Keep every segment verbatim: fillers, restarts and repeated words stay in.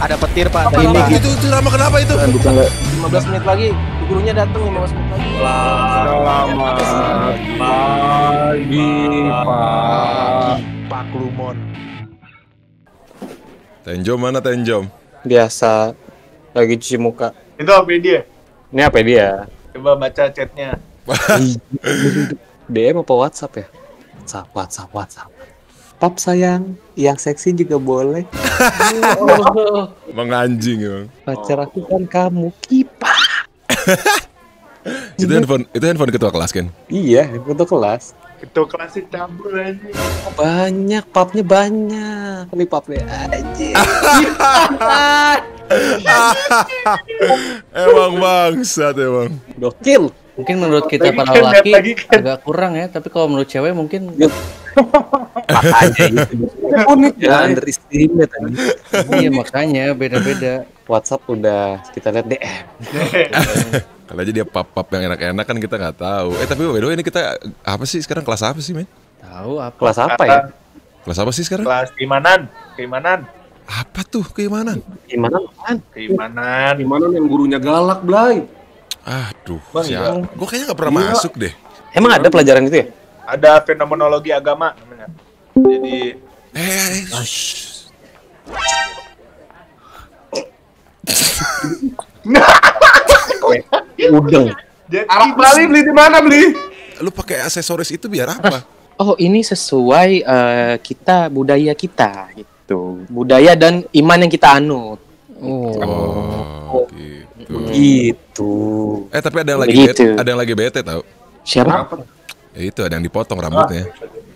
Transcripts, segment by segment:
Ada petir Pak. Apa, apa, itu itu lama kenapa itu? lima belas menit lagi. Gurunya datang lima belas menit lagi. Selamat pagi Pak. Pak Lumon. Tenjom mana Tenjom? Biasa lagi cuci muka. Itu apa dia? Ini apa dia? Coba baca chatnya. D M apa WhatsApp ya? WhatsApp, WhatsApp, WhatsApp. Pap sayang, yang seksi juga boleh. Emang anjing emang. Pacar aku kan kamu, Kipa. Itu handphone, itu handphone ketua kelas kan? Iya, untuk kelas. Ketua kelasnya cabul aja. Banyak, papnya banyak. Ini papnya aja. Emang bangsat emang. Gokil. Mungkin menurut kita Lagi para kan, laki lagi kan. agak kurang ya, tapi kalau menurut cewek mungkin Makanya gitu. Unik ya, underestimate tadi. iya makanya beda-beda. WhatsApp udah kita lihat D M. Kalau aja dia pap-pap yang enak-enak kan kita nggak tahu. Eh tapi by the way ini kita apa sih sekarang kelas apa sih men? Tahu apa? Kelas apa ya? Kelas apa sih sekarang? Kelas keimanan, keimanan, Apa tuh keimanan? Gimana kan? keimanan. Gimana yang gurunya galak, Blay? Aduh, Bang, siapa? iya. Gue kayaknya nggak pernah Iya. masuk deh. Emang ada pelajaran itu ya? Ada fenomenologi agama namanya. Jadi Eh, Udeng. jadi Arak Bali beli di mana beli? lu pakai aksesoris itu biar apa? Oh ini sesuai uh, kita budaya kita gitu. Budaya dan iman yang kita anut. Oh. Oh, gitu. Gitu. Eh tapi ada yang lagi Begitu. bete, ada yang lagi bete tau? Siapa? Ya itu ada yang dipotong rambutnya.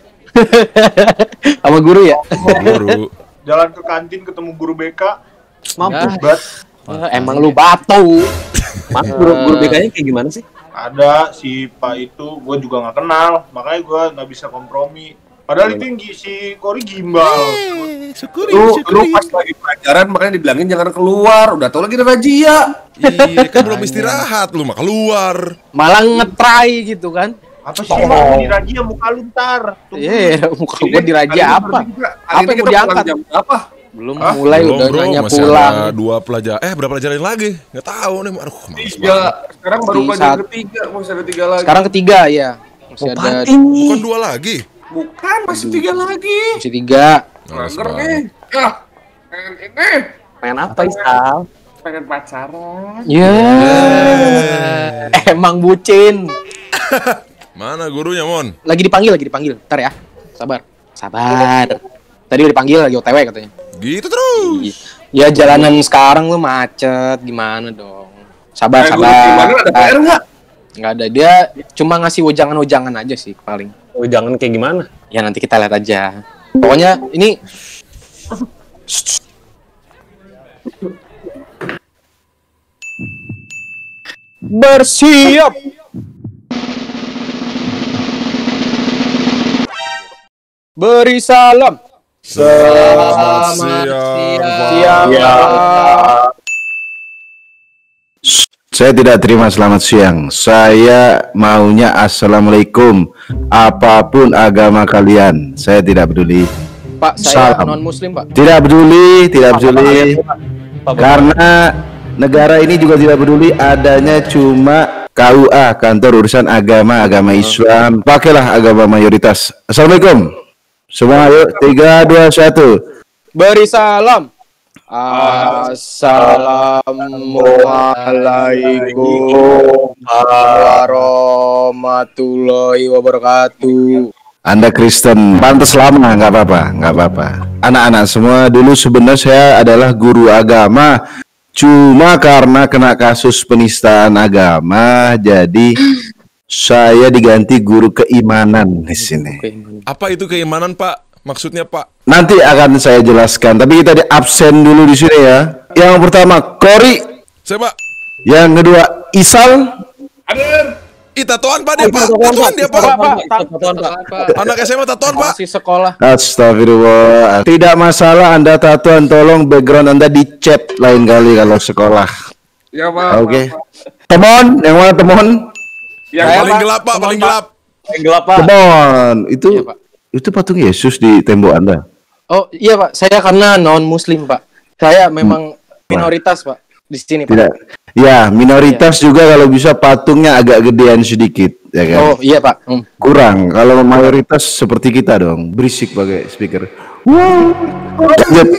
Sama guru ya? Guru. jalan ke kantin ketemu guru B K. Mampus Ya. Bat, Ah, emang lu batu. Mas guru guru B K-nya kayak gimana sih? ada si Pak itu, gue juga nggak kenal, makanya gue nggak bisa kompromi. Padahal itu yang gi- si Kori gimbal. Eh, syukuri, Lu, lu syukuri. pas lagi pelajaran makanya dibilangin jangan keluar. Udah tau lagi ada razia. Iya, kan belum istirahat lu mah keluar. Malah ngetrai gitu kan? Apa sih emang di Raja muka lu ntar? Tunggu. Iya, muka gua Ini diraja kali ini apa? kita- kali Apa ini yang mau kita diangkat? pulang jam berapa? Belum Hah? mulai Belum, udah bro, nanya masih pulang. ada dua pelajaran. Eh, berapa pelajaran lagi? Nggak tahu nih. Aduh, males Tiga. banget. Sekarang baru Di pelajaran saat- ketiga, masih ada tiga lagi. Sekarang ketiga ya. Masih ada Bukan dua lagi. Bukan, masih tiga lagi. masih tiga. Males Mager banget. nih. Ah, pengen ini, Main apa Isal? pengen pacaran. Ya. Emang bucin. Mana gurunya, Mon? Lagi dipanggil, lagi dipanggil. Ntar ya. Sabar. Sabar. Tadi udah dipanggil lagi O T W katanya. Gitu terus. Ya jalanan sekarang lu macet, gimana dong? Sabar, Eh, guru sabar. gimana ada P R nggak? Nggak ada, dia cuma ngasih wejangan-wejangan aja sih paling. Oh, jangan kayak gimana? Ya nanti kita lihat aja. Pokoknya ini bersiap. Beri salam. Selamat siang. siang. Saya tidak terima selamat siang. Saya maunya assalamualaikum. Apapun agama kalian, saya tidak peduli. Pak, saya Salam. non muslim, Pak. Tidak peduli, tidak peduli. Karena negara ini juga tidak peduli. Adanya cuma K U A, kantor urusan agama, agama Islam. Pakailah agama mayoritas. Assalamualaikum. Semua ayo, tiga, dua, satu. Beri salam. Assalamualaikum warahmatullahi wabarakatuh. Anda Kristen, pantas lama, nggak apa-apa, nggak apa-apa. Anak-anak semua, dulu sebenarnya saya adalah guru agama. Cuma karena kena kasus penistaan agama, jadi saya diganti guru keimanan di sini. Apa itu keimanan, Pak? Maksudnya, Pak? Nanti akan saya jelaskan. Tapi kita di absen dulu di sini ya. Yang pertama Kori, Saya, Pak. yang kedua Isal, Ih, tatoan, Pak, dia, Pak. Tatoan dia, Pak. Tatoan, Pak. Anak S M A tatoan, Pak. Masih sekolah. Astagfirullah. Tidak masalah Anda tatoan, tolong background Anda dicet lain kali kalau sekolah. Ya, Pak. Oke. Temon, yang mana Temon? Yang Saya, Paling Pak. gelap, Pak. Paling gelap. Yang gelap, Pak. Temon, itu Iya, Pak. itu patung Yesus di tembok Anda. Oh, iya, Pak. Saya karena non muslim, Pak. Saya memang minoritas Pak di sini Pak. Tidak. Ya, minoritas juga kalau bisa patungnya agak gedean sedikit, ya kan? Oh iya Pak. Hmm. Kurang. Kalau mayoritas seperti kita dong, berisik pakai speaker. Wow. Lanjut.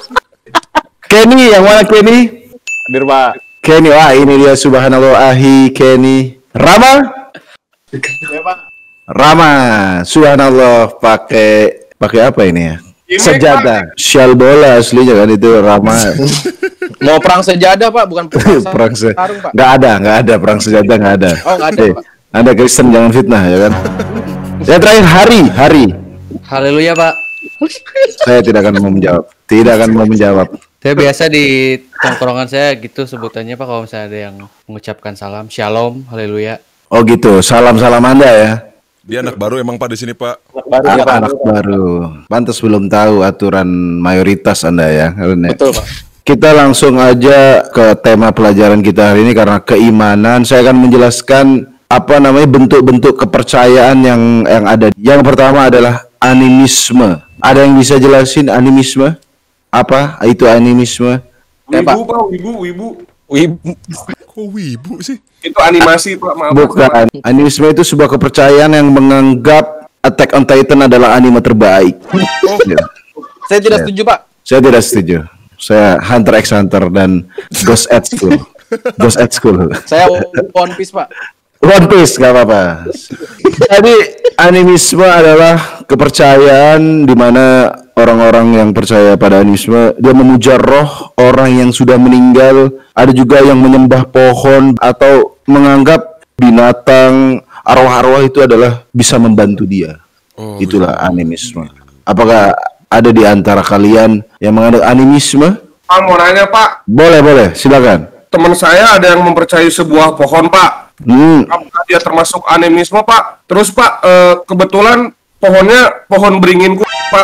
Kenny, yang mana Kenny? Hadir Pak. Kenny, wah ini dia subhanallah ahi Kenny. Rama? Ya, Pak. Rama, subhanallah pakai pakai apa ini ya? Ini, Sejadah, syal bola aslinya kan itu Rama. Mau perang sejadah Pak, bukan perang, perang se sarung Pak. nggak ada, nggak ada perang sejadah nggak ada. Oh nggak ada Eh, Pak. Anda Kristen jangan fitnah ya kan? Yang terakhir Hari, Hari. Haleluya Pak. Saya tidak akan mau menjawab. Tidak akan mau menjawab. Saya biasa di tongkrongan saya gitu sebutannya Pak kalau misalnya ada yang mengucapkan salam, shalom, haleluya. Oh gitu, salam-salam Anda ya. Dia anak baru emang Pak di sini Pak. Baru ya Pak. Anak baru. Pantas belum tahu aturan mayoritas Anda ya. Karena Betul Pak. kita langsung aja ke tema pelajaran kita hari ini karena keimanan. Saya akan menjelaskan apa namanya bentuk-bentuk kepercayaan yang yang ada. Yang pertama adalah animisme. Ada yang bisa jelasin animisme? Apa itu animisme? Ya, Pak. Wibu, Pak, wibu, wibu. Wih, Kok wibu sih? Itu animasi, Pak. Maaf. Bukan. Animisme itu sebuah kepercayaan yang menganggap Attack on Titan adalah anime terbaik. Ya. Saya tidak setuju Pak. Saya tidak setuju. Saya Hunter x Hunter dan Ghost at School. Ghost at School. Saya One Piece Pak. One Piece gak apa-apa. Jadi animisme adalah kepercayaan di mana orang-orang yang percaya pada animisme dia memuja roh orang yang sudah meninggal. Ada juga yang menyembah pohon atau menganggap binatang arwah-arwah itu adalah bisa membantu dia. Oh, Itulah animisme. Apakah ada di antara kalian yang menganut animisme? Pak, mau nanya, Pak. Boleh, boleh, silakan. Teman saya ada yang mempercayai sebuah pohon, Pak. Hmm. Apakah dia termasuk animisme, Pak? Terus, Pak, eh, kebetulan pohonnya pohon beringinku, Pak.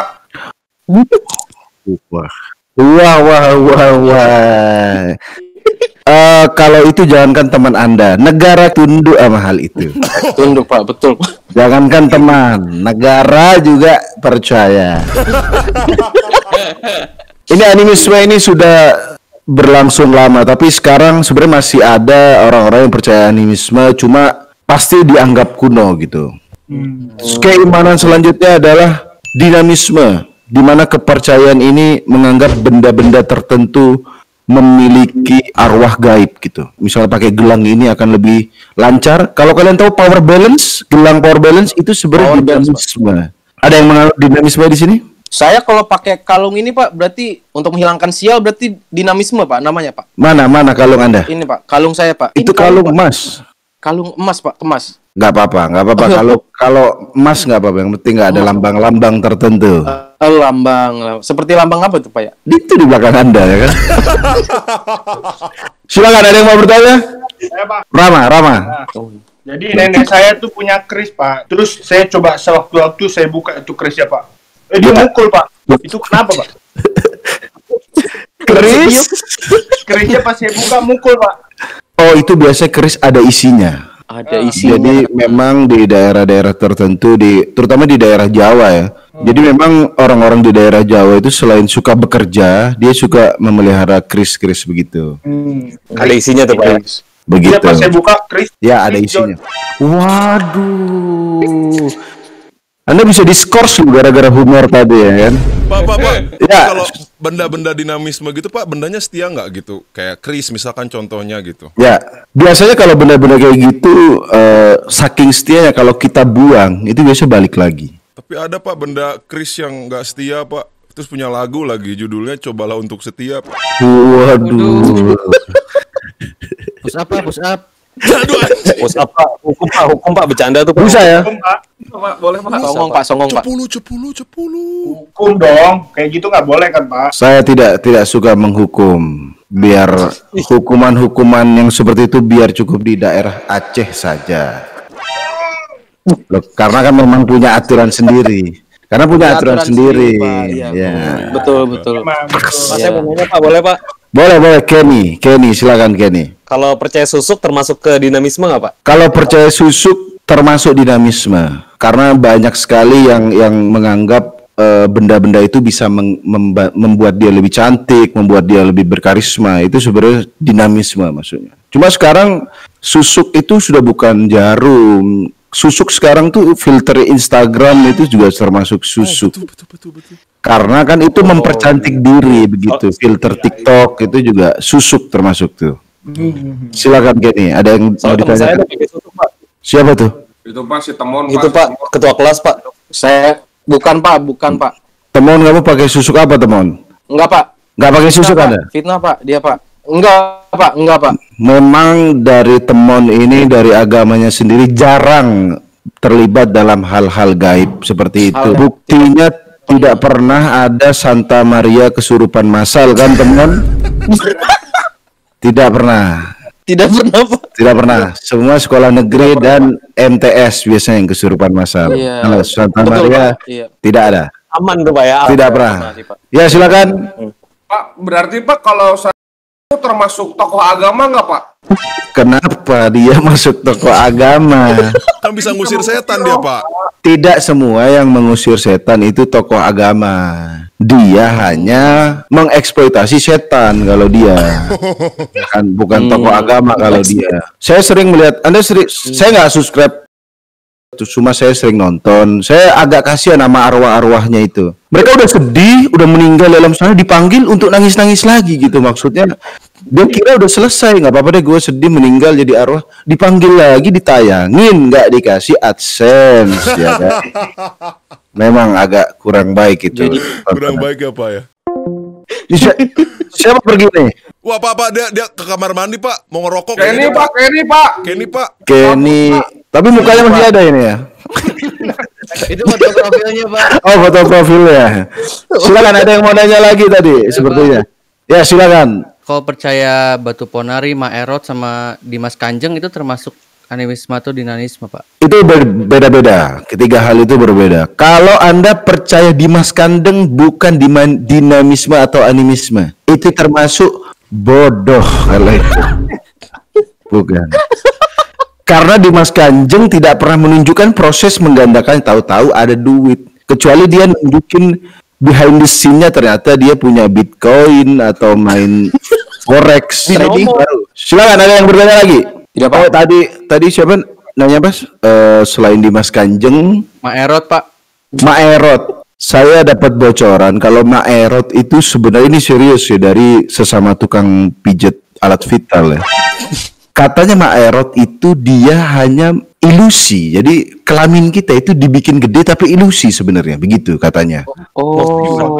Wah, wah, wah, wah, wah. Eh, kalau itu jangankan teman Anda, negara tunduk sama hal itu. Tunduk Pak, betul Pak. Jangankan teman, negara juga percaya. Ini animisme ini sudah berlangsung lama, tapi sekarang sebenarnya masih ada orang-orang yang percaya animisme, cuma pasti dianggap kuno gitu. Keimanan selanjutnya adalah dinamisme, di mana kepercayaan ini menganggap benda-benda tertentu memiliki arwah gaib gitu. Misalnya pakai gelang ini akan lebih lancar. Kalau kalian tahu power balance, gelang power balance itu sebenarnya Power balance, dinamisme. Ada yang menganggap dinamisme di sini? Saya kalau pakai kalung ini Pak, berarti untuk menghilangkan sial berarti dinamisme Pak namanya Pak. Mana mana kalung Anda? Ini Pak, kalung saya Pak. Itu Ini kalung Pak. emas. Kalung emas Pak, emas. Nggak apa-apa, nggak apa-apa. Kalau kalau emas nggak apa-apa. Yang penting nggak ada lambang-lambang tertentu. Eh, lambang, lambang. Seperti lambang apa tuh Pak ya? Itu di belakang Anda ya kan? Silakan, ada yang mau bertanya? Saya, Pak. Rama, Rama. Jadi nenek saya tuh punya keris, Pak. Terus saya coba sewaktu-waktu saya buka itu kerisnya, Pak. Eh, dia mukul, Pak. Itu kenapa, Pak? Keris? Kerisnya pas saya buka mukul, Pak. Oh, itu biasanya keris ada isinya. Ada isinya. Jadi memang di daerah-daerah tertentu, di terutama di daerah Jawa ya. Jadi memang orang-orang di daerah Jawa itu selain suka bekerja, dia suka memelihara keris-keris begitu. ada isinya tuh Pak. Begitu. Dia pas saya buka keris. Ya, ada keris isinya. Waduh. Anda bisa diskors lu gara-gara humor tadi ya kan? Pak, Pak, Pak. Ya. Kalau benda-benda dinamisme gitu, Pak, bendanya setia nggak gitu? Kayak keris misalkan contohnya gitu. Ya, biasanya kalau benda-benda kayak gitu eh, saking setianya kalau kita buang itu biasa balik lagi. Tapi ada Pak benda keris yang nggak setia Pak. Terus punya lagu lagi judulnya Cobalah Untuk Setia Pak. Waduh. Push up Pak, push up. Aduh anjing. Bos apa? Hukum Pak, hukum Pak bercanda tuh Pak. Bisa ya? Hukum, Pak. Pak, boleh, Pak. Songong Pak, songong Pak. Cepulu, cepulu, cepulu. Hukum dong. Kayak gitu nggak boleh kan, Pak? Saya tidak tidak suka menghukum. Biar hukuman-hukuman yang seperti itu biar cukup di daerah Aceh saja. Loh, karena kan memang punya aturan sendiri. Karena punya aturan, sendiri. Pak. Iya, Ya. Betul, betul. Emang betul. Mas, saya mau nanya Pak, boleh Pak? Boleh, boleh Kenny. Kenny, silakan Kenny. Kalau percaya susuk termasuk ke dinamisme nggak Pak? Kalau percaya susuk termasuk dinamisme karena banyak sekali yang yang menganggap eh, benda-benda itu bisa meng- memba- membuat dia lebih cantik, membuat dia lebih berkarisma. Itu sebenarnya dinamisme maksudnya. Cuma sekarang susuk itu sudah bukan jarum. Susuk sekarang tuh filter Instagram itu juga termasuk susuk. Betul, betul, betul, betul. Karena kan itu mempercantik diri begitu. Filter TikTok itu juga susuk termasuk tuh. Silakan Kenny, ada yang mau Soalnya teman saya ditanya? ada pakai susuk, Pak. Siapa tuh? Itu Pak si Temon Itu Pak, ketua kelas Pak. Saya bukan Pak, bukan Pak. Temon, kamu pakai susuk apa Temon? Enggak Pak. Nggak pakai susuk Enggak, Anda? Pak. Fitnah Pak, dia Pak. Enggak Pak, enggak Pak. Memang dari Temon ini dari agamanya sendiri jarang terlibat dalam hal-hal gaib seperti itu. Hal- Buktinya tidak pernah ada Santa Maria kesurupan massal kan Temon? Tidak pernah. Tidak pernah Pak. Tidak pernah. Semua sekolah negeri dan M T S biasanya yang kesurupan massal. Iya. Kalau Santa Betul, Maria Pak. Iya. tidak ada. Aman tuh Pak ya. Tidak pernah. Makasih, Pak. Ya silakan. Pak, berarti Pak kalau saya itu termasuk tokoh agama nggak Pak? Kenapa dia masuk tokoh agama? Kan bisa ngusir setan dia, Pak. Tidak semua yang mengusir setan itu tokoh agama. Dia hanya mengeksploitasi setan kalau dia. Kan bukan tokoh agama kalau dia. Saya sering melihat, Anda sering, saya nggak subscribe, cuma saya sering nonton. Saya agak kasihan sama arwah-arwahnya itu. Mereka udah sedih, udah meninggal dalam sana, dipanggil untuk nangis-nangis lagi gitu. Maksudnya dia kira udah selesai, nggak apa-apa deh gue sedih meninggal jadi arwah, dipanggil lagi, ditayangin, nggak dikasih AdSense ya kan? Memang agak kurang baik itu. Kurang baik ya, Pak ya. Si- siapa pergi nih? Wah, Pak, Pak, dia dia ke kamar mandi, Pak. Mau ngerokok. Kenny kayaknya, Pak, Kenny Pak. Kenny, Pak. Kenny, tapi mukanya masih ada ini ya. Itu foto profilnya, Pak. Oh, foto profilnya. Silakan, ada yang mau nanya lagi tadi sepertinya. Ya silakan. Kalau percaya Batu Ponari, Maerot sama Dimas Kanjeng itu termasuk animisme atau dinanisme, Pak? Itu berbeda-beda. Ketiga hal itu berbeda. Kalau Anda percaya Dimas Kanjeng bukan diman- dinamisme atau animisme, itu termasuk bodoh kalau itu. Bukan. Karena Dimas Kanjeng tidak pernah menunjukkan proses menggandakan, tahu-tahu ada duit. Kecuali dia nunjukin behind the scene-nya ternyata dia punya Bitcoin atau main forex trading baru. Silakan, ada yang bertanya lagi? Tidak, Pak. Oh, tadi tadi siapa nanya, Mas? Eh, selain Dimas Kanjeng, Maerot, Pak. Maerot. Saya dapat bocoran kalau Maerot itu sebenarnya ini serius ya dari sesama tukang pijet alat vital ya. Katanya Maerot itu dia hanya ilusi. Jadi kelamin kita itu dibikin gede tapi ilusi sebenarnya, begitu katanya. Oh.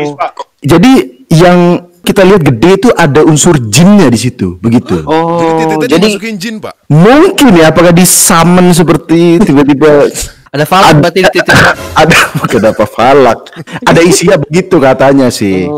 Jadi yang kita lihat gede itu ada unsur jinnya di situ, begitu. Jadi Oh, titiknya jadi dimasukin jin, Pak. Mungkin ya, apakah di summon seperti tiba-tiba Ada falak Ad- berarti di titik. ada bukan apa falak, ada isinya begitu katanya sih.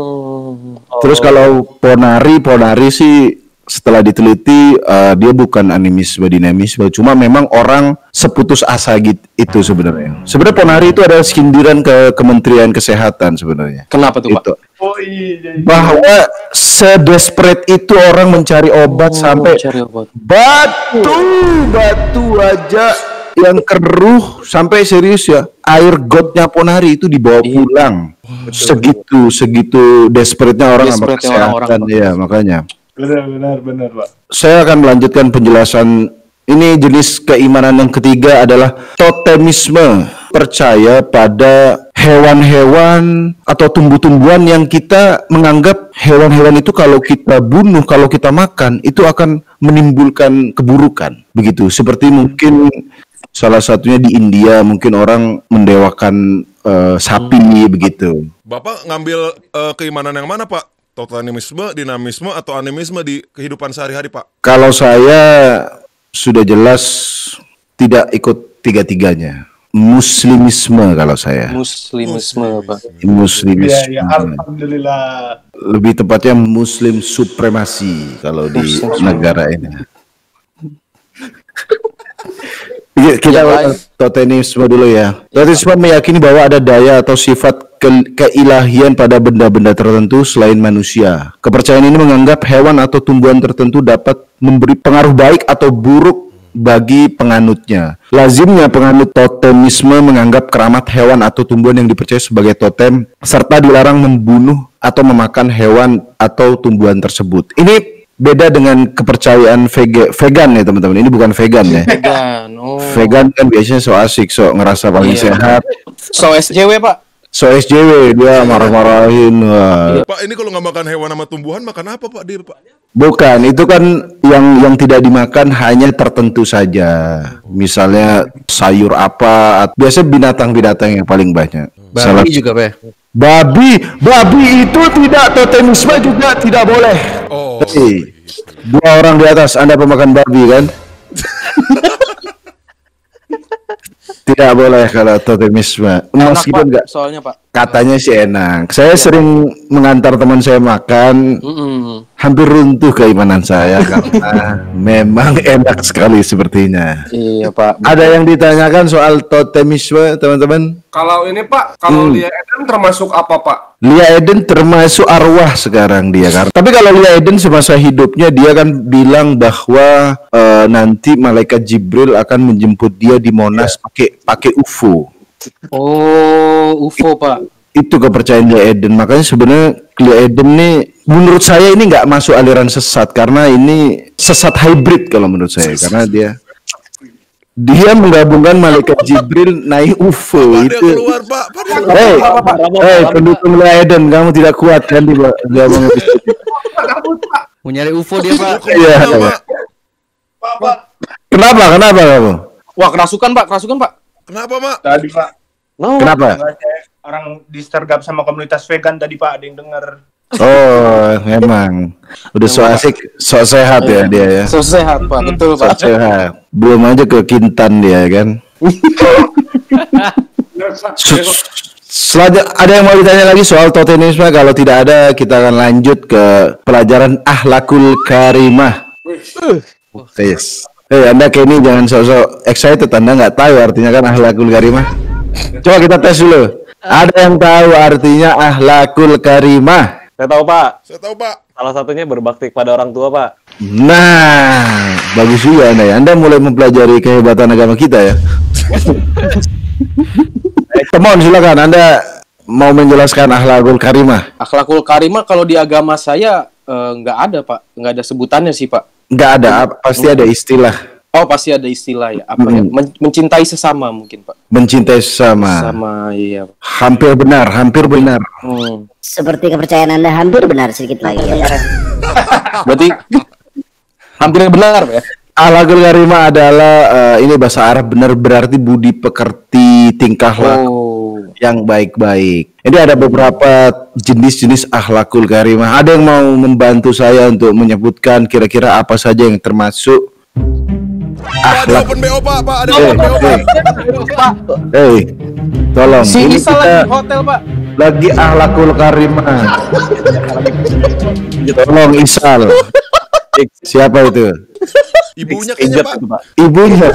Terus kalau Ponari, Ponari sih setelah diteliti eh, dia bukan animisme dinamisme, cuma memang orang seputus asa gitu itu sebenarnya. Sebenarnya Ponari itu adalah sindiran ke Kementerian Kesehatan sebenarnya. kenapa tuh, Pak? Itu Oh iya. iya. bahwa sedesperate itu orang mencari obat sampai Cari obat. batu batu aja yang keruh sampai serius ya, air gotnya Ponari itu dibawa pulang. Segitu segitu desperate-nya orang sama Desperate-nya orang-orang, kesehatan Pak. ya, makanya Benar, benar, benar, Pak. saya akan melanjutkan penjelasan. Ini jenis keimanan yang ketiga adalah totemisme, percaya pada hewan-hewan atau tumbuh-tumbuhan yang kita menganggap hewan-hewan itu kalau kita bunuh, kalau kita makan itu akan menimbulkan keburukan. Begitu. Seperti mungkin salah satunya di India mungkin orang mendewakan eh, sapi begitu. Bapak ngambil eh, keimanan yang mana, Pak? Totalisme, dinamisme, atau animisme di kehidupan sehari-hari, Pak? Kalau saya sudah jelas tidak ikut tiga-tiganya. Muslimisme kalau saya. Muslimisme, Pak. Iya, Muslimisme. iya, alhamdulillah. Lebih tepatnya Muslim supremasi kalau di Muslim negara ini. Iya, kita totemisme dulu ya. Totemisme meyakini bahwa ada daya atau sifat ke- keilahian pada benda-benda tertentu selain manusia. Kepercayaan ini menganggap hewan atau tumbuhan tertentu dapat memberi pengaruh baik atau buruk bagi penganutnya. Lazimnya penganut totemisme menganggap keramat hewan atau tumbuhan yang dipercaya sebagai totem serta dilarang membunuh atau memakan hewan atau tumbuhan tersebut. Ini beda dengan kepercayaan vege, vegan ya teman-teman. Ini bukan vegan ya. Vegan. Oh. Vegan kan biasanya so asik, so ngerasa paling Iya. sehat. So S J W, Pak. So S J W dia marah-marahin. Wah. Pak, ini kalau nggak makan hewan sama tumbuhan, makan apa Pak dia Pak? Bukan, itu kan yang yang tidak dimakan hanya tertentu saja. Misalnya sayur apa, at- biasanya binatang-binatang yang paling banyak. Salah- Babi juga, Pak. Babi, babi itu tidak totemisme juga tidak boleh. Oh. Hei, dua orang di atas, Anda pemakan babi kan? Tidak boleh kalau totemisme. Enak, Meskipun Pak, enggak, soalnya, Pak. katanya sih enak. Saya sering mengantar teman saya makan, Mm-mm. hampir runtuh keimanan saya karena memang enak sekali sepertinya. Iya, Pak. Ada yang ditanyakan soal totemisme, teman-teman? Kalau ini Pak, kalau Hmm. Lia Eden termasuk apa Pak? Lia Eden termasuk arwah sekarang dia kan. Tapi kalau Lia Eden semasa hidupnya dia kan bilang bahwa eh, nanti malaikat Jibril akan menjemput dia di Monas pakai pakai U F O. Oh, U F O, Pak. Itu kepercayaan Lia Eden. Makanya sebenarnya Lia Eden nih menurut saya ini nggak masuk aliran sesat karena ini sesat hybrid kalau menurut saya karena dia dia menggabungkan malaikat Jibril naik U F O Pak dia itu. keluar Pak. Pak dia keluar. Hei, hei pendukung Lia Eden, kamu tidak kuat kan di gabung itu? Mau nyari U F O dia, Pak. Iya. Pak. Pak, Pak. Kenapa? Kenapa kamu? Wah, kerasukan, Pak. Kerasukan, Pak. Kenapa Pak? Tadi Pak, Kenapa? orang disergap sama komunitas vegan tadi Pak, ada yang denger. Oh, memang udah so asik, so sehat ya dia ya. So sehat, Pak. Betul, So Pak. sehat. Belum aja ke Kintan dia kan. S- Selanjutnya ada yang mau ditanya lagi soal totemisme? Kalau tidak ada, kita akan lanjut ke pelajaran akhlakul karimah. Yes. Eh, Anda kayak ini jangan sok-sok excited. Anda nggak tahu artinya kan akhlakul karimah. Coba kita tes dulu. Ada yang tahu artinya akhlakul karimah? Saya tahu Pak. Saya tahu Pak. Salah satunya berbakti kepada orang tua Pak. Nah, bagus juga Anda ya. Anda mulai mempelajari kehebatan agama kita ya. Eh, come on, silakan. Anda mau menjelaskan akhlakul karimah? Akhlakul karimah kalau di agama saya eh, nggak ada, Pak. Nggak ada sebutannya sih, Pak. Nggak ada, ap- pasti ada istilah. Oh, pasti ada istilah ya. Apa ya? Mm-mm. Men- mencintai sesama mungkin, Pak. Mencintai sesama. Sama, iya. Pak. Hampir benar, hampir benar. Hmm. Seperti kepercayaan Anda hampir benar sedikit lagi ya. Berarti hampir benar, Pak ya. Akhlakul karimah adalah eh, ini bahasa Arab benar berarti budi pekerti, tingkah laku Oh. yang baik-baik. Ini ada beberapa jenis-jenis akhlakul karimah. Ada yang mau membantu saya untuk menyebutkan kira-kira apa saja yang termasuk Pak ada akhlak? open B O Pak. Pak ada Eh, open B O Pak. Pak, Hei, tolong. si Ini Isa kita lagi di hotel, Pak. lagi akhlakul karimah. Tolong Isal. Siapa itu? Ibunya kayaknya Pak. Ibunya.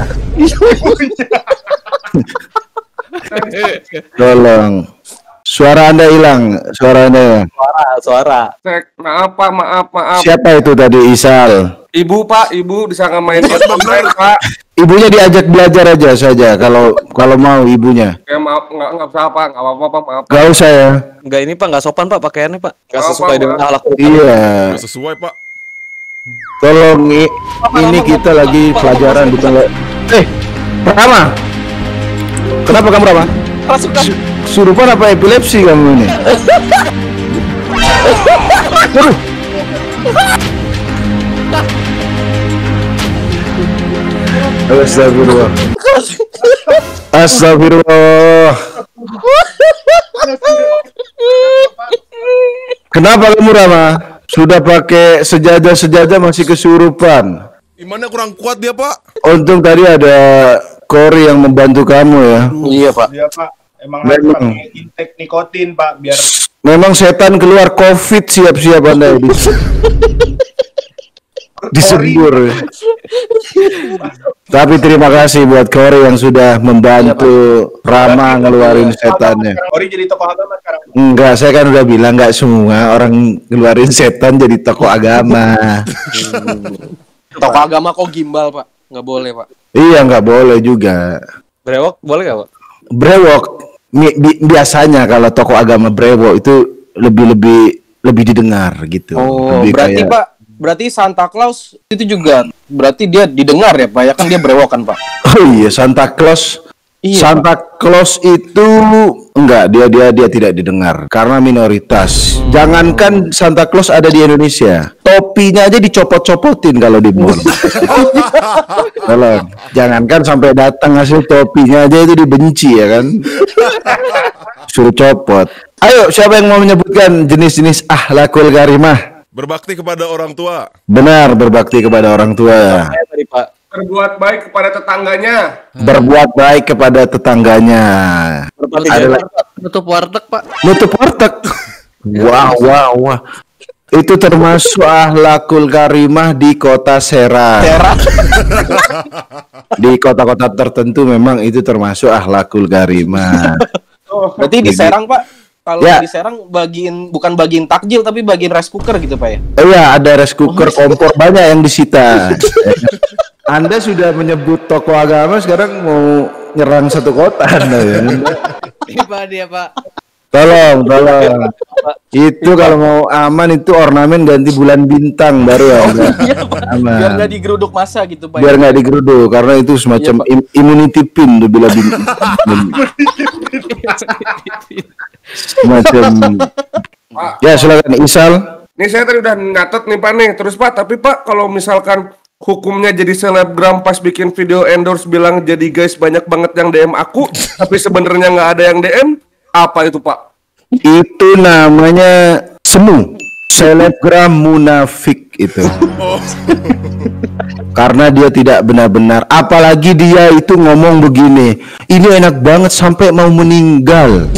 Tolong. Suara Anda hilang. Suara Anda hilang. Suara, suara. Cek, maaf Pak, maaf, maaf. Siapa itu tadi Isal? Ibu Pak, Ibu bisa ngemain online Pak. Ibunya diajak belajar aja saja kalau kalau mau ibunya. Ya maaf, nggak nggak usah Pak, nggak apa-apa Pak, maaf. Gak usah ya. Enggak ini Pak, enggak sopan Pak pakaiannya Pak. Enggak Apa, sesuai Pak? dengan akhlak. Iya. Nggak sesuai Pak. Tolong i- ini kita lagi pelajaran bukan le- Eh, Rama. Kenapa kamu Rama? Su- Surupan apa epilepsi kamu ini? Aduh. Astagfirullah. Astagfirullah. Kenapa kamu Rama? Sudah pakai sejadah-sejadah masih kesurupan. Imannya kurang kuat dia Pak. Untung tadi ada Kori yang membantu kamu ya. Iya, Pak. Dia Pak, emang harus Memang. pakai intake nikotin Pak, biar Memang setan keluar COVID siap-siap Anda ini. Disembur. Tapi terima kasih buat Kori yang sudah membantu Rama ngeluarin setannya. Ori jadi tokoh agama sekarang. Enggak, saya kan udah bilang enggak semua orang ngeluarin setan jadi tokoh agama. Tokoh agama kok gimbal, Pak. Nggak boleh, Pak. Iya, nggak boleh juga. Brewok boleh nggak, Pak? Brewok bi- bi- biasanya kalau tokoh agama brewok itu lebih lebih lebih didengar gitu. Oh, Lebih berarti kayak- Pak, berarti Santa Claus itu juga berarti dia didengar ya, Pak? Ya kan dia brewokan, Pak. Oh iya, Santa Claus. Iya, Santa Claus itu enggak, dia dia dia tidak didengar karena minoritas. Jangankan Santa Claus ada di Indonesia, topinya aja dicopot-copotin kalau di mall. Tolong, jangankan sampai datang hasil topinya aja itu dibenci ya kan. Suruh copot. Ayo, siapa yang mau menyebutkan jenis-jenis akhlakul karimah? Berbakti kepada orang tua. Benar, berbakti kepada orang tua. Saya tadi, Pak. Berbuat baik kepada tetangganya. Berbuat baik kepada tetangganya. Berbakti Ada kepada- lagi. Nutup warteg, Pak. Nutup warteg. Wah, wah, wah. Itu termasuk akhlakul karimah di kota Serang. Serang. Di kota-kota tertentu memang itu termasuk akhlakul karimah. Berarti di Serang, Pak. Kalau Ya. di Serang bagiin bukan bagiin takjil tapi bagiin rice cooker gitu, Pak ya. Oh iya, ada rice cooker, kompor banyak yang disita. Anda sudah menyebut tokoh agama, sekarang mau nyerang satu kota Anda ya. Ini Pak dia, Pak. Tolong, tolong. Itu kalau mau aman itu ornamen ganti bulan bintang baru ya. Iya, Pak. Aman. Biar nggak digeruduk masa gitu, Pak. Biar ya. nggak digeruduk karena itu semacam Iya, im- immunity pin tuh bila bin- semacam. Ya silakan Isal. Nih saya tadi udah nyatet nih Pak nih. Terus Pak, tapi Pak kalau misalkan hukumnya jadi selebgram pas bikin video endorse bilang jadi guys banyak banget yang D M aku, tapi sebenarnya nggak ada yang D M, apa itu Pak? Itu namanya semu, selebgram munafik itu. Karena dia tidak benar-benar, apalagi dia itu ngomong begini, ini enak banget sampai mau meninggal.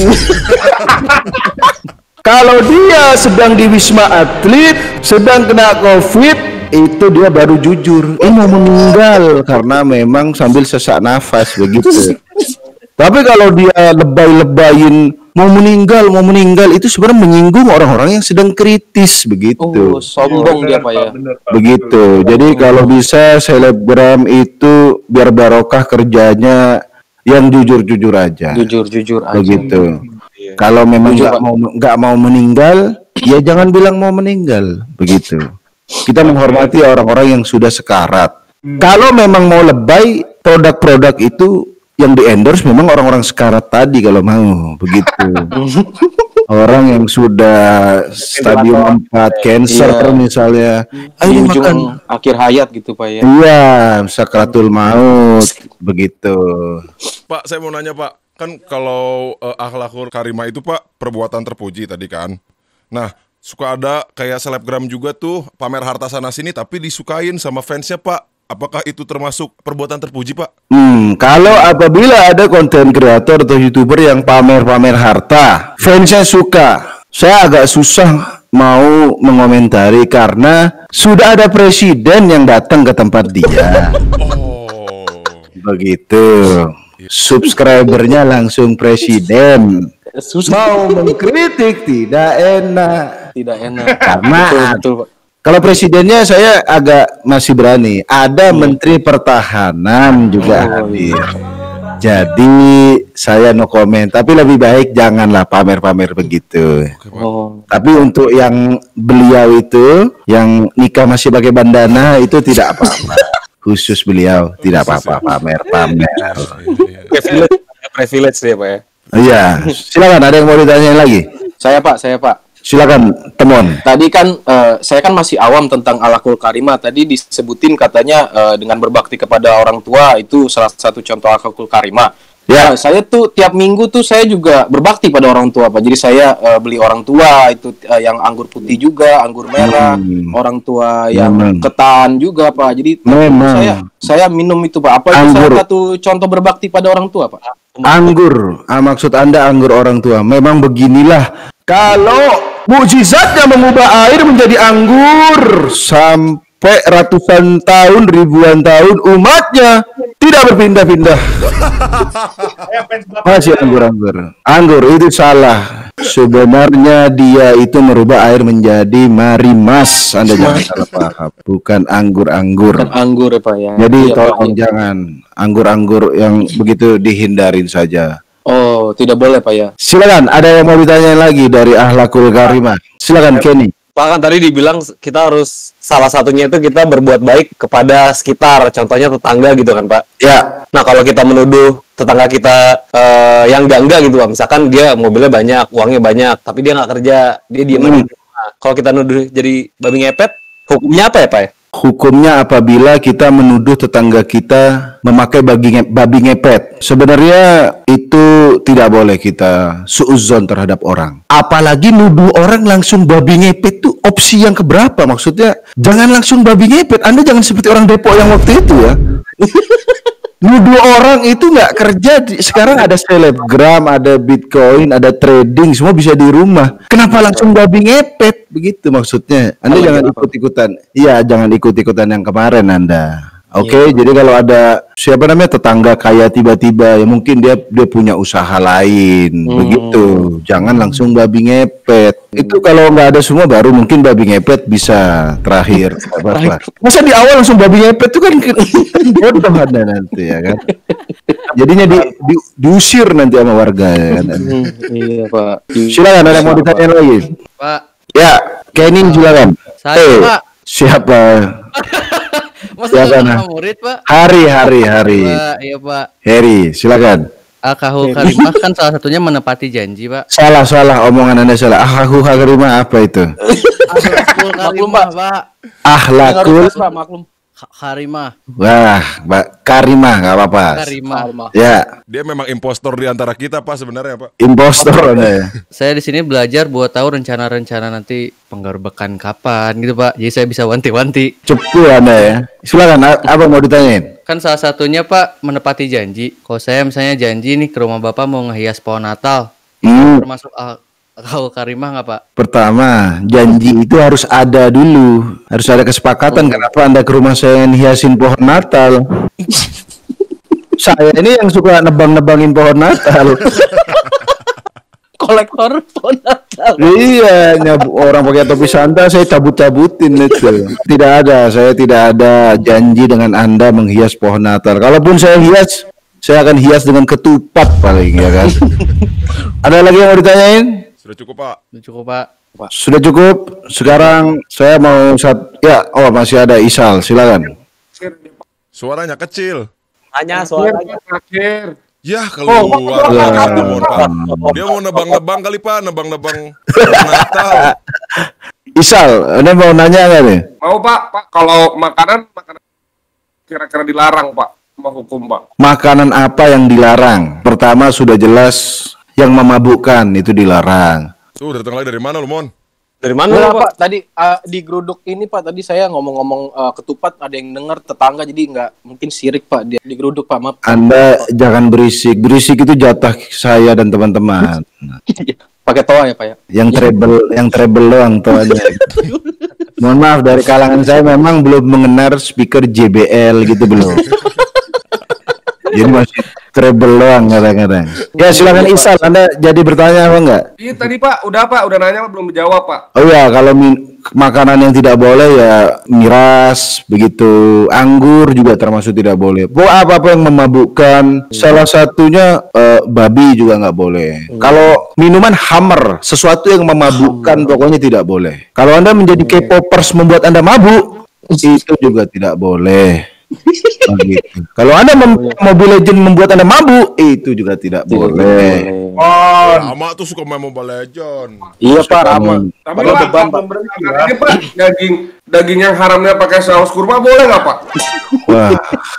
Kalau dia sedang di Wisma Atlet, sedang kena COVID, itu dia baru jujur, ini mau meninggal karena memang sambil sesak nafas begitu. Tapi kalau dia lebay-lebayin mau meninggal, mau meninggal itu sebenarnya menyinggung orang-orang yang sedang kritis begitu. Oh, sombong dia, Pak ya. Begitu. Jadi kalau bisa selebgram itu biar barokah kerjanya yang jujur-jujur aja. Jujur-jujur aja. Begitu. Kalau memang Jujur, nggak Pak. mau nggak mau meninggal, ya jangan bilang mau meninggal. Begitu. Kita menghormati orang-orang yang sudah sekarat. Kalau memang mau lebay, produk-produk itu yang di endorse memang orang-orang sekarat tadi kalau mau begitu. Orang yang sudah stadium empat cancer Iya. misalnya, Di ayo ujung makan. akhir hayat gitu, Pak ya. Iya, sakratul maut begitu. Pak, saya mau nanya Pak, kan kalau eh, akhlakul karimah itu Pak perbuatan terpuji tadi kan. Nah, suka ada kayak selebgram juga tuh pamer harta sana sini tapi disukain sama fansnya Pak. Apakah itu termasuk perbuatan terpuji Pak? Hmm, kalau apabila ada konten kreator atau youtuber yang pamer-pamer harta, fansnya suka, saya agak susah mau mengomentari karena sudah ada presiden yang datang ke tempat dia. Oh. Begitu. Subscribernya langsung presiden. Mau mengkritik tidak enak. Tidak enak. Karena Betul, betul, Pak. kalau presidennya saya agak masih berani. Ada Menteri Pertahanan juga hadir. Jadi saya no comment. Tapi lebih baik janganlah pamer-pamer begitu. Oh. Tapi untuk yang beliau itu, yang nikah masih pakai bandana itu tidak apa-apa. Khusus beliau tidak apa-apa pamer-pamer. Privilege, privilege dia, Pak ya. Iya, silakan ada yang mau ditanyain lagi. Saya, Pak, saya, Pak. Silakan, Temon. Tadi kan eh, saya kan masih awam tentang alakul karimah. Tadi disebutin katanya eh, dengan berbakti kepada orang tua itu salah satu contoh alakul karimah. Ya. Nah, saya tuh tiap minggu tuh saya juga berbakti pada orang tua, Pak. Jadi saya eh, beli orang tua itu eh, yang anggur putih juga, anggur merah, Hmm. orang tua yang Memang. ketan juga, Pak. Jadi Memang. saya saya minum itu, Pak. Apa itu Anggur. salah satu contoh berbakti pada orang tua, Pak? Anggur, ah, maksud Anda anggur orang tua. Memang beginilah. Kalau mukjizatnya mengubah air menjadi anggur sampai ratusan tahun, ribuan tahun umatnya tidak berpindah-pindah. Masih anggur-anggur. Anggur itu salah. Sebenarnya dia itu merubah air menjadi marimas. Anda jangan salah paham. Bukan anggur-anggur. Bukan anggur ya Pak ya. Jadi Iya, Pak. tolong jangan anggur-anggur yang begitu dihindarin saja. Oh, tidak boleh Pak ya. Silakan, ada yang mau ditanya lagi dari Ahlakul Karimah. Silakan Kenny. Pak kan tadi dibilang kita harus salah satunya itu kita berbuat baik kepada sekitar, contohnya tetangga gitu kan Pak. Ya, Nah kalau kita menuduh tetangga kita eh, yang enggak gitu Pak, misalkan dia mobilnya banyak, uangnya banyak, tapi dia nggak kerja, dia diem aja. Nah, kalau kita nuduh jadi babi ngepet, hukumnya apa ya Pak ya? hukumnya apabila kita menuduh tetangga kita memakai babi, nge- babi ngepet. Sebenarnya itu tidak boleh kita suudzon terhadap orang. Apalagi nuduh orang langsung babi ngepet itu opsi yang keberapa? Maksudnya jangan langsung babi ngepet. Anda jangan seperti orang Depok yang waktu itu ya. Nuduh orang itu nggak kerja. di- Sekarang ada selebgram, ada bitcoin, ada trading, semua bisa di rumah. Kenapa langsung babi ngepet? Begitu maksudnya. Anda Apalagi jangan apa? ikut-ikutan. Iya, jangan ikut-ikutan yang kemarin Anda. Oke, jadi kalau ada siapa namanya tetangga kaya tiba-tiba, ya mungkin dia dia punya usaha lain, begitu. Jangan langsung babi ngepet. Itu kalau nggak ada semua baru mungkin babi ngepet bisa terakhir. Apa-apa. Masa di awal langsung babi ngepet itu kan bodoh Anda nanti ya kan. Jadinya di, di- diusir nanti sama warga ya kan. Hmm, iya Pak. Silakan ada yang mau ditanya lagi. Pak, Ya, Kenny silakan. saya Eh, Pak. siapa? Masa Silakan, nama ah. murid Pak? Hari, hari, hari. Pak, iya Pak. Harry, silakan. Al-Kahul Karimah kan salah satunya menepati janji Pak. Salah, salah omongan Anda salah. Akhlakul karimah apa itu? Al-Kahul Karimah Pak. Akhlakul Pak, maklum. Ka- Karimah. wah, Mbak Karimah nggak apa-apa. Karimah. Ya, Dia memang impostor di antara kita Pak sebenarnya Pak. impostor Anda ya. Saya di sini belajar buat tahu rencana-rencana nanti penggerbekan kapan gitu Pak. Jadi saya bisa wanti-wanti. Cepu Anda ya. Silakan, a- apa mau ditanyain? Kan salah satunya Pak menepati janji. Kalau saya misalnya janji nih ke rumah Bapak mau ngehias pohon Natal, Hmm, termasuk Al-Kahul Karimah nggak Pak? pertama, janji itu harus ada dulu. Harus ada kesepakatan. Kenapa Anda ke rumah saya hiasin pohon Natal? Saya ini yang suka nebang-nebangin pohon Natal. Kolektor pohon Natal. Iya, nyabu orang pakai topi Santa saya cabut-cabutin itu. Tidak ada, saya tidak ada janji dengan Anda menghias pohon Natal. Kalaupun saya hias, saya akan hias dengan ketupat paling ya kan. Ada lagi yang mau ditanyain? Sudah cukup Pak. Udah cukup Pak. Sudah cukup. Sekarang saya mau sat ya, oh masih ada Isal, silakan. Suaranya kecil. Hanya soalnya Terakhir. Ya keluar. Ya. Ampun, Pak. Dia mau nebang-nebang kali Pak, nebang-nebang Natal. Isal, Anda mau nanya nggak nih? Mau Pak, Pak kalau makanan makanan kira-kira dilarang Pak sama hukum Pak. Makanan apa yang dilarang? Pertama sudah jelas yang memabukkan itu dilarang. Tuh datang lagi dari mana lu Mon? dari mana Enggak, Pak? Pak, tadi uh, di geruduk ini Pak, tadi saya ngomong-ngomong uh, ketupat, ada yang dengar tetangga, jadi nggak mungkin sirik Pak dia di geruduk Pak, maaf. Anda jangan berisik. Berisik itu jatah saya dan teman-teman. Pakai toa ya Pak ya. Yang treble, yang treble doang toanya. Mohon maaf dari kalangan saya memang belum mengenal speaker J B L gitu belum. Jadi masih treble doang kadang-kadang. Ya silakan Isal, Anda jadi bertanya apa enggak? Iya tadi Pak, udah Pak, udah nanya Pak, belum menjawab Pak. Oh ya, kalau min- makanan yang tidak boleh ya miras, begitu. Anggur juga termasuk tidak boleh. Pokoknya apa-apa yang memabukkan. Salah satunya eh, babi juga nggak boleh. Kalau minuman Hammer, sesuatu yang memabukkan pokoknya tidak boleh. Kalau Anda menjadi K-popers membuat Anda mabuk, itu juga tidak boleh. Oh, gitu. Kalau Anda mem- Mobile Legend membuat Anda mabuk, itu juga tidak boleh. Oh, Lama tuh suka main Mobile Legend. Iya Pak, Rama. tapi Kalau Pak, beban Pak. kalau berarti ini Pak, daging daging yang haramnya pakai saus kurma boleh nggak Pak? Wah,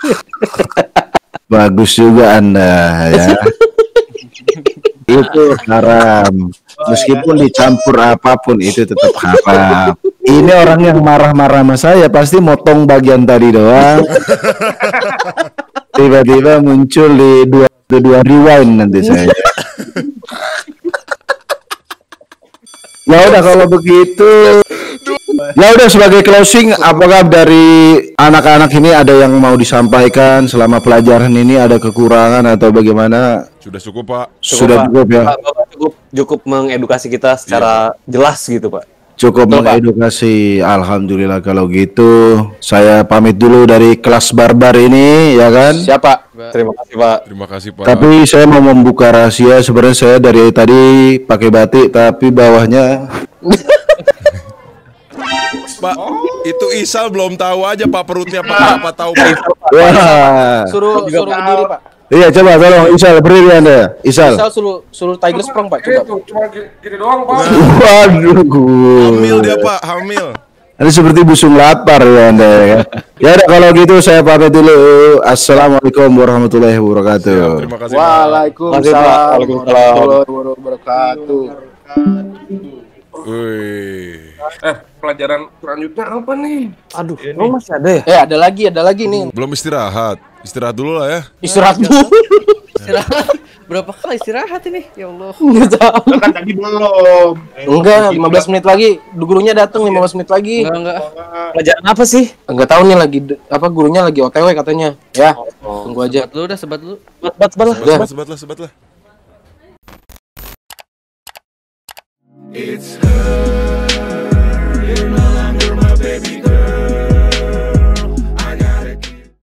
bagus juga Anda ya. Itu haram. Meskipun dicampur apapun itu tetap haram. Ini orang yang marah-marah sama saya pasti motong bagian tadi doang. Tiba-tiba muncul di dua dua rewind nanti saya. Ya udah kalau begitu Ya udah sebagai closing, apakah dari anak-anak ini ada yang mau disampaikan selama pelajaran ini, ada kekurangan atau bagaimana? Sudah cukup Pak. Sudah Pak. cukup ya. Pak, Bapak cukup cukup mengedukasi kita secara jelas gitu, Pak. Cukup Betul, Pak. mengedukasi. Alhamdulillah kalau gitu. Saya pamit dulu dari kelas barbar ini, ya kan? Siapa? Terima kasih, Pak. Terima kasih Pak. Tapi saya mau membuka rahasia. Sebenarnya saya dari tadi pakai batik, tapi bawahnya Pak, itu Isal belum tahu aja Pak perutnya Pak, apa tahu Pak. wah. Suruh suruh berdiri, Pak. Iya, coba tolong Isal berdiri Anda. Isal. Misal suruh suruh Tiger Sprong, Pak. Coba. Itu cuma gini, gini doang, Pak. Waduh. Hamil dia Pak, hamil. Ini seperti busung lapar ya Anda ya. Ya udah kalau gitu saya pamit dulu. Assalamualaikum warahmatullahi wabarakatuh. Terima kasih Pak. Waalaikumsalam Waalaikumsalam. warahmatullahi wabarakatuh. Wih. Eh, pelajaran selanjutnya apa nih? Aduh, emang masih ada ya? Eh, ada lagi, ada lagi nih. Belum istirahat. Istirahat dulu lah ya. Istirahat dulu. Istirahat. Berapa kali istirahat ini? Ya Allah. Enggak tahu. Kan tadi belum. Enggak, lima belas menit lagi. Gurunya datang lima belas menit lagi. Enggak, enggak. Pelajaran apa sih? Enggak tahu nih lagi de- apa gurunya lagi O T W katanya. Ya, tunggu aja. Sebat dulu dah, sebat dulu. Bat, bat, bat lah. Ya. Sebat, sebat lah, sebat lah. It's her.